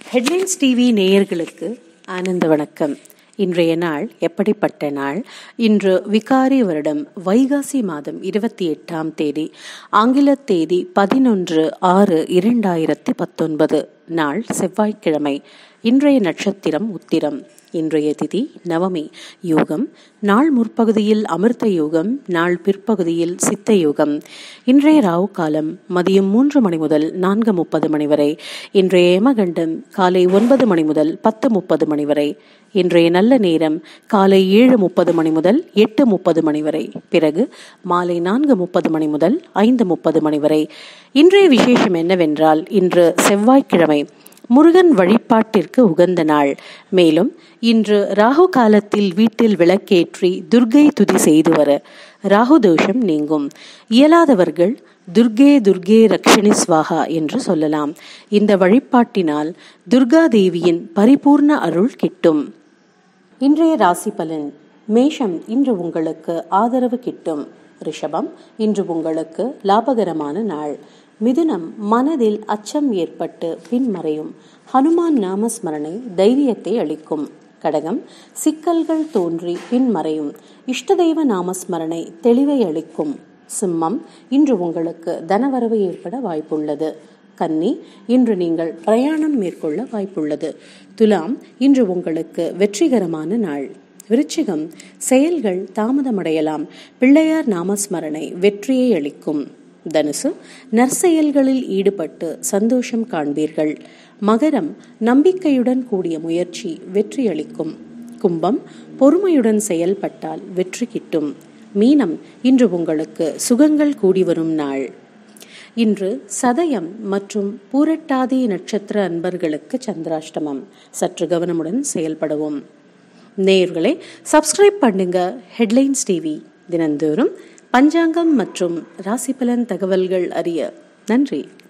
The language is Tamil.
ஹெட்லைன்ஸ் டிவி நேயர்களுக்கு ஆனந்த வணக்கம். இன்றைய நாள் எப்படிப்பட்ட நாள்? இன்று விகாரி வருடம் வைகாசி மாதம் 28ஆம் தேதி, ஆங்கில தேதி 11/6/2019, நாள் செவ்வாய்க்கிழமை. இன்றைய நட்சத்திரம் உத்திரம். இன்றைய திதி நவமி. யோகம் நாள் முற்பகுதியில் அமிர்த யோகம், நாள் பிற்பகுதியில் சித்த யோகம். இன்றைய ராவு காலம் மதியம் 3 மணி முதல் 4:30 மணி வரை. இன்றைய யமகண்டம் காலை 9 மணி முதல் 10:30 மணி வரை. இன்றைய நல்ல நேரம் காலை 7:30 மணி முதல் 8:30 மணி வரை. பிறகு மாலை 4:30 மணி முதல் 5:30 மணி வரை. இன்றைய விசேஷம் என்னவென்றால், இன்று செவ்வாய்க்கிழமை, முருகன் வழிபாட்டிற்கு உகந்த நாள். மேலும் இன்று ராகு காலத்தில் வீட்டில் விளக்கேற்றி துர்க்கை துதி செய்து வர ராகு தோஷம் நீங்கும். இயலாதவர்கள் துர்கே துர்கே ரக்ஷிணி ஸ்வாகா என்று சொல்லலாம். இந்த வழிபாட்டினால் துர்கா தேவியின் பரிபூர்ண அருள் கிட்டும். இன்றைய ராசி பலன். மேஷம், இன்று உங்களுக்கு ஆதரவு கிட்டும். ரிஷபம், இன்று உங்களுக்கு லாபகரமான நாள். மிதுனம், மனதில் அச்சம் ஏற்பட்டு பின்மறையும். ஹனுமான் நாமஸ்மரணை தைரியத்தை அளிக்கும். கடகம், சிக்கல்கள் தோன்றி பின்மறையும். இஷ்டதெய்வ நாமஸ்மரணை தெளிவை அளிக்கும். சிம்மம், இன்று உங்களுக்கு தனவரவு ஏற்பட வாய்ப்புள்ளது. கன்னி, இன்று நீங்கள் பிரயாணம் மேற்கொள்ள வாய்ப்புள்ளது. துலாம், இன்று உங்களுக்கு வெற்றிகரமான நாள். விருச்சிகம், செயல்கள் தாமதமடையலாம். பிள்ளையார் நாமஸ்மரணை வெற்றியை அளிக்கும். தனுசு, நற்செயல்களில் ஈடுபட்டு சந்தோஷம் காண்பீர்கள். மகரம், நம்பிக்கையுடன் கூடிய முயற்சி வெற்றி அளிக்கும். கும்பம், பொறுமையுடன் செயல்பட்டால் வெற்றி கிட்டும். மீனம், இன்று உங்களுக்கு சுகங்கள் கூடி வரும் நாள். இன்று சதயம் மற்றும் பூரட்டாதி நட்சத்திர அன்பர்களுக்கு சந்திராஷ்டமம். சற்று கவனமுடன் செயல்படவும். நேயர்களே, சப்ஸ்கிரைப் பண்ணுங்க ஹெட்லைன்ஸ் டிவி. தினந்தோறும் பஞ்சாங்கம் மற்றும் ராசி பலன் தகவல்கள் அறிய. நன்றி.